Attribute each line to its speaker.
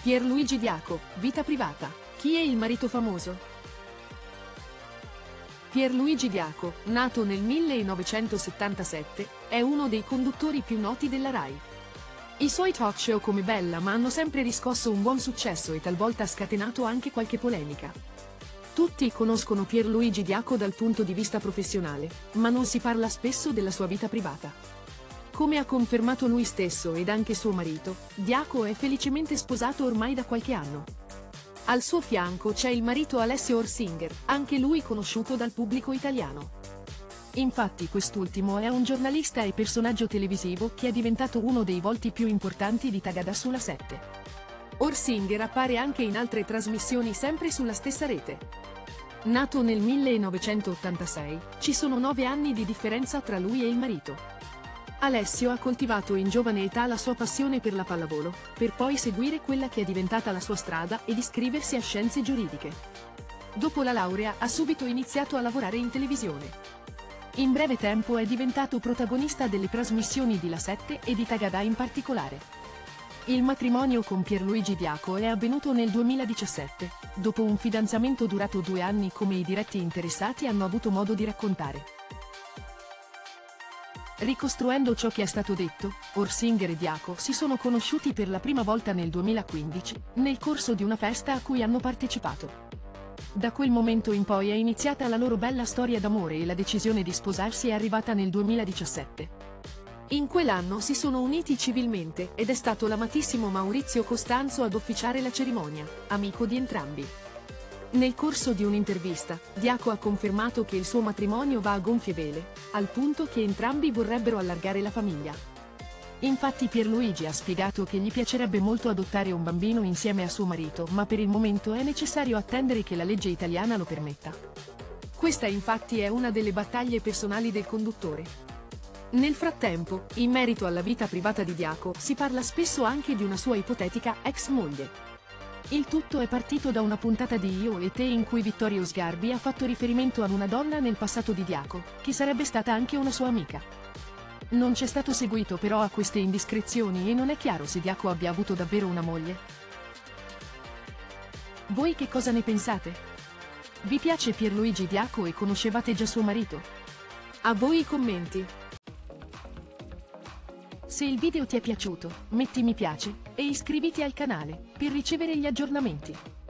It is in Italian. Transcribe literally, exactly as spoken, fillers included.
Speaker 1: Pierluigi Diaco, vita privata. Chi è il marito famoso? Pierluigi Diaco, nato nel millenovecentosettantasette, è uno dei conduttori più noti della Rai. I suoi talk show come Bella ma hanno sempre riscosso un buon successo e talvolta scatenato anche qualche polemica. Tutti conoscono Pierluigi Diaco dal punto di vista professionale, ma non si parla spesso della sua vita privata. Come ha confermato lui stesso ed anche suo marito, Diaco è felicemente sposato ormai da qualche anno. Al suo fianco c'è il marito Alessio Orsinger, anche lui conosciuto dal pubblico italiano. Infatti quest'ultimo è un giornalista e personaggio televisivo che è diventato uno dei volti più importanti di Tagada sulla sette. Orsinger appare anche in altre trasmissioni sempre sulla stessa rete. Nato nel millenovecentottantasei, ci sono nove anni di differenza tra lui e il marito. Alessio ha coltivato in giovane età la sua passione per la pallavolo, per poi seguire quella che è diventata la sua strada ed iscriversi a scienze giuridiche. Dopo la laurea ha subito iniziato a lavorare in televisione. In breve tempo è diventato protagonista delle trasmissioni di La sette e di Tagada in particolare. Il matrimonio con Pierluigi Diaco è avvenuto nel duemiladiciassette, dopo un fidanzamento durato due anni come i diretti interessati hanno avuto modo di raccontare. Ricostruendo ciò che è stato detto, Orsinger e Diaco si sono conosciuti per la prima volta nel duemilaquindici, nel corso di una festa a cui hanno partecipato. Da quel momento in poi è iniziata la loro bella storia d'amore e la decisione di sposarsi è arrivata nel duemiladiciassette. In quell'anno si sono uniti civilmente ed è stato l'amatissimo Maurizio Costanzo ad officiare la cerimonia, amico di entrambi. Nel corso di un'intervista, Diaco ha confermato che il suo matrimonio va a gonfie vele, al punto che entrambi vorrebbero allargare la famiglia. Infatti Pierluigi ha spiegato che gli piacerebbe molto adottare un bambino insieme a suo marito, ma per il momento è necessario attendere che la legge italiana lo permetta. Questa infatti è una delle battaglie personali del conduttore. Nel frattempo, in merito alla vita privata di Diaco, si parla spesso anche di una sua ipotetica ex moglie. Il tutto è partito da una puntata di Io e Te in cui Vittorio Sgarbi ha fatto riferimento ad una donna nel passato di Diaco, che sarebbe stata anche una sua amica. Non c'è stato seguito però a queste indiscrezioni e non è chiaro se Diaco abbia avuto davvero una moglie. Voi che cosa ne pensate? Vi piace Pierluigi Diaco e conoscevate già suo marito? A voi i commenti! Se il video ti è piaciuto, metti mi piace e iscriviti al canale per ricevere gli aggiornamenti.